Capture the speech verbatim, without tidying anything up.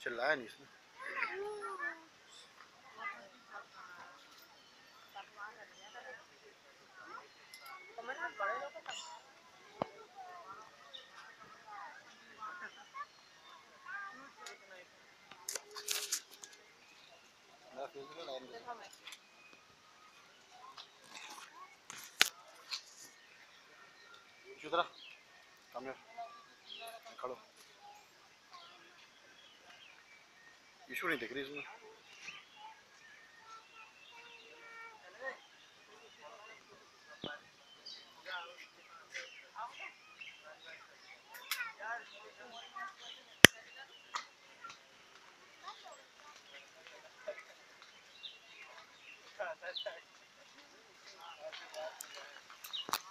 चिल्लाया नहीं इसने। Yudra, come here. खड़ो। इशू नहीं दिख रही इसमें।